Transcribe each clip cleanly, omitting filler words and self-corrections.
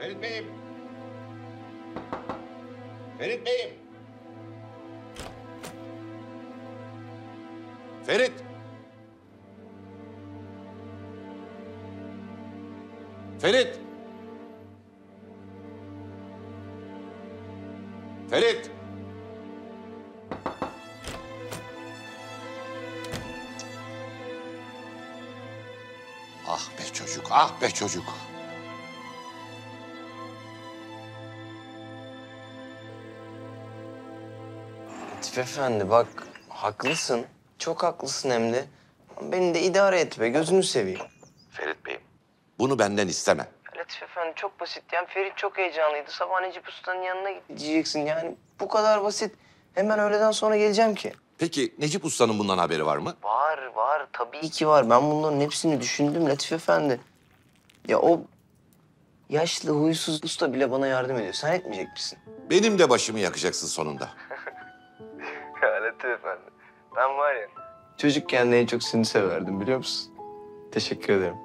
Ferit Bey'im. Ferit Bey'im. Ferit. Ferit. Ferit. Ah be çocuk, ah be çocuk. Latif Efendi bak haklısın. Çok haklısın hem de. Beni de idare et be gözünü seveyim. Ferit Bey'im, bunu benden isteme. Latif Efendi çok basit. Yani Ferit çok heyecanlıydı. Sabah Necip Usta'nın yanına gideceksin. Yani bu kadar basit. Hemen öğleden sonra geleceğim ki. Peki Necip Usta'nın bundan haberi var mı? Var. Tabii ki var. Ben bunların hepsini düşündüm Latif Efendi. Ya o yaşlı, huysuz usta bile bana yardım ediyor. Sen etmeyecek misin? Benim de başımı yakacaksın sonunda. Ya Latif Efendi, ben var ya... Çocukken de en çok seni severdim biliyor musun? Teşekkür ederim.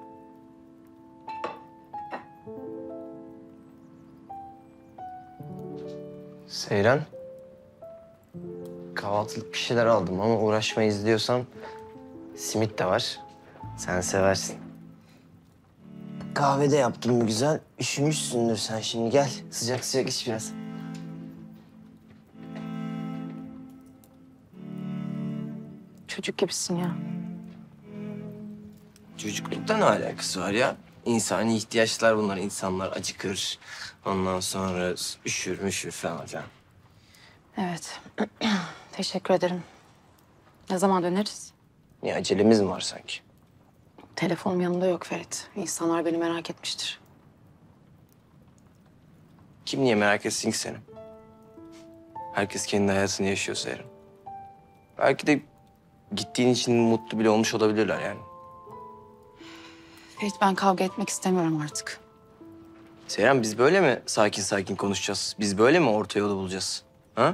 Seyran, kahvaltılık bir şeyler aldım ama uğraşmayız diyorsan simit de var. Sen seversin. Kahve de yaptım güzel. Üşümüşsündür sen şimdi. Gel sıcak sıcak iç biraz. Çocuk gibisin ya. Çocuklukta ne alakası var ya? İnsani ihtiyaçlar bunlar. İnsanlar acıkır. Ondan sonra üşür falan filan. Evet. Teşekkür ederim. Ne zaman döneriz? Niye acelemiz mi var sanki? Telefonum yanımda yok Ferit. İnsanlar beni merak etmiştir. Kim niye merak etsin ki seni? Herkes kendi hayatını yaşıyor Seyran. Belki de gittiğin için mutlu bile olmuş olabilirler yani. Ferit ben kavga etmek istemiyorum artık. Seyran biz böyle mi sakin sakin konuşacağız? Biz böyle mi orta yolu bulacağız? Ha?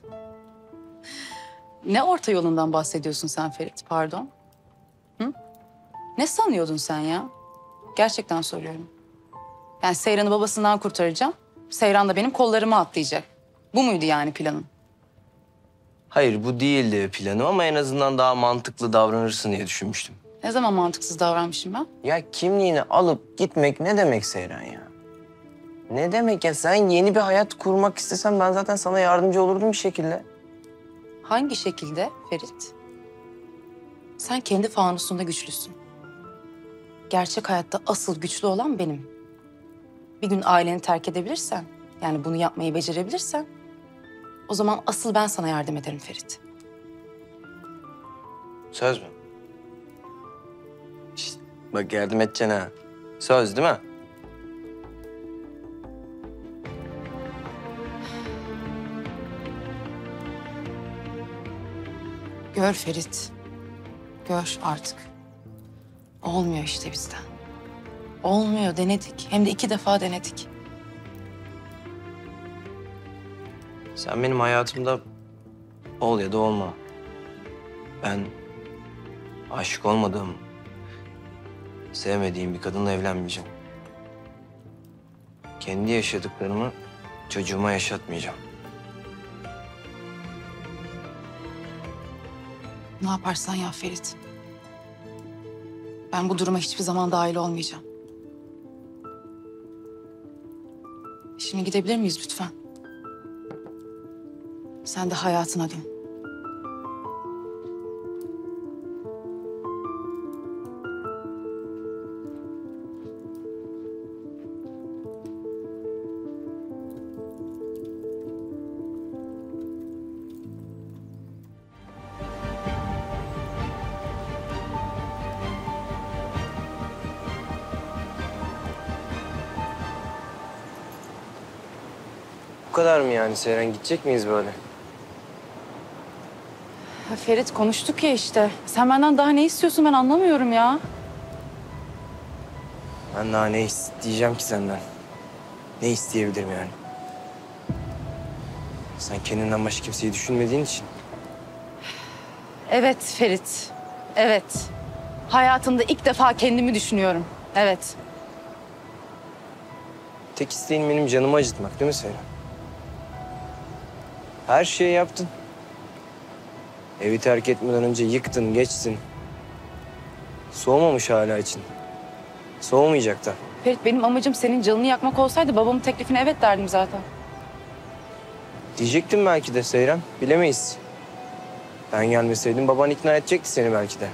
Ne orta yolundan bahsediyorsun sen Ferit? Pardon. Hı? Ne sanıyordun sen ya? Gerçekten soruyorum. Yani Seyran'ı babasından kurtaracağım. Seyran da benim kollarıma atlayacak. Bu muydu yani planın? Hayır bu değildi planım ama en azından daha mantıklı davranırsın diye düşünmüştüm. Ne zaman mantıksız davranmışım ben? Ya kimliğini alıp gitmek ne demek Seyran ya? Ne demek ya? Sen yeni bir hayat kurmak istesen ben zaten sana yardımcı olurdum bir şekilde. Hangi şekilde Ferit? Sen kendi fanusunda güçlüsün. Gerçek hayatta asıl güçlü olan benim. Bir gün aileni terk edebilirsen, yani bunu yapmayı becerebilirsen... o zaman asıl ben sana yardım ederim Ferit. Söz mü? Şişt, bak yardım edeceksin ha. Söz değil mi? Gör Ferit, gör artık. Olmuyor işte bizden. Olmuyor, denedik. Hem de 2 defa denedik. Sen benim hayatımda ol ya da olma. Ben aşık olmadığım, sevmediğim bir kadınla evlenmeyeceğim. Kendi yaşadıklarımı çocuğuma yaşatmayacağım. Ne yaparsan yap Ferit. Ben bu duruma hiçbir zaman dahil olmayacağım. Şimdi gidebilir miyiz lütfen? Sen de hayatına dön. Bu kadar mı yani Seyran? Gidecek miyiz böyle? Ya Ferit konuştuk ya işte. Sen benden daha ne istiyorsun ben anlamıyorum ya. Ben daha ne isteyeceğim ki senden? Ne isteyebilirim yani? Sen kendinden başka kimseyi düşünmediğin için. Evet Ferit. Evet. Hayatımda ilk defa kendimi düşünüyorum. Evet. Tek isteğin benim canımı acıtmak değil mi Seyran? Her şeyi yaptın. Evi terk etmeden önce yıktın, geçtin. Soğumamış hala için. Soğumayacak da. Ferit, benim amacım senin canını yakmak olsaydı babamın teklifine evet derdim zaten. Diyecektim belki de Seyran. Bilemeyiz. Ben gelmeseydim baban ikna edecekti seni belki de.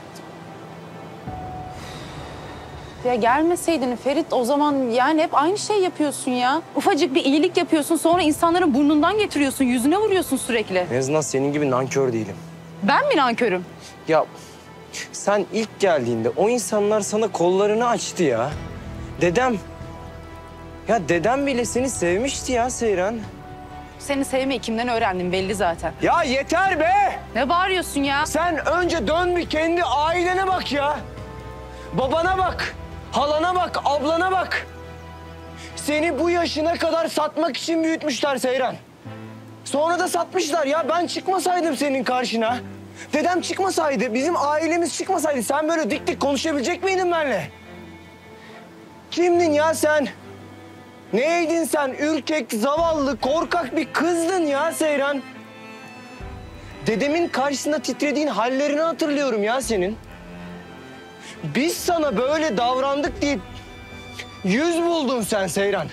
Ya gelmeseydin Ferit, o zaman yani hep aynı şey yapıyorsun ya. Ufacık bir iyilik yapıyorsun, sonra insanların burnundan getiriyorsun, yüzüne vuruyorsun sürekli. En azından senin gibi nankör değilim. Ben mi nankörüm? Ya sen ilk geldiğinde o insanlar sana kollarını açtı ya. Dedem. Ya dedem bile seni sevmişti ya Seyran. Seni sevmeyi kimden öğrendim belli zaten. Ya yeter be! Ne bağırıyorsun ya? Sen önce dön bir kendi ailene bak ya. Babana bak, halana bak, ablana bak. Seni bu yaşına kadar satmak için büyütmüşler Seyran. Sonra da satmışlar ya. Ben çıkmasaydım senin karşına, dedem çıkmasaydı, bizim ailemiz çıkmasaydı sen böyle dik dik konuşabilecek miydin benimle? Kimdin ya sen? Neydin sen? Ürkek, zavallı, korkak bir kızdın ya Seyran. Dedemin karşısında titrediğin hallerini hatırlıyorum ya senin. Biz sana böyle davrandık diye yüz buldun sen Seyran.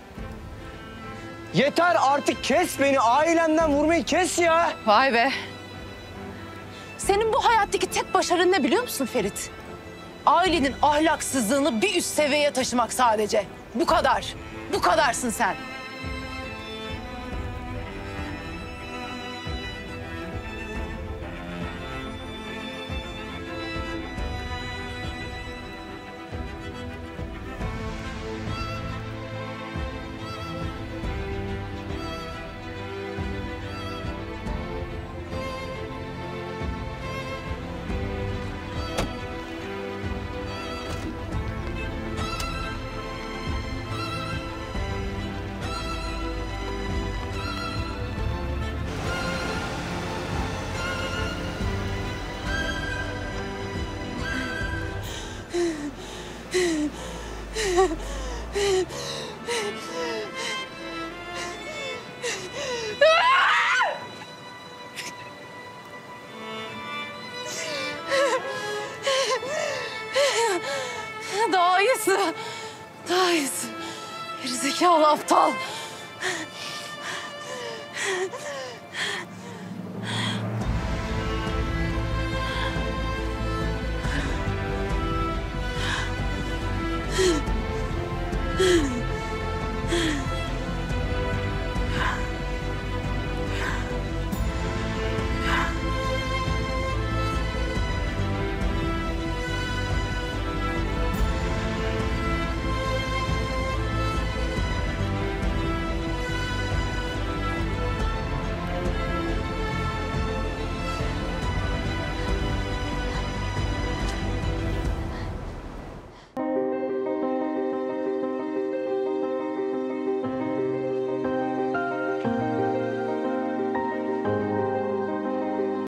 Yeter artık, kes beni, ailemden vurmayı kes ya. Vay be. Senin bu hayattaki tek başarın ne biliyor musun Ferit? Ailenin ahlaksızlığını bir üst seviyeye taşımak sadece. Bu kadar. Bu kadarsın sen. Daha iyisi. Daha iyisi. Gerizekalı aptal.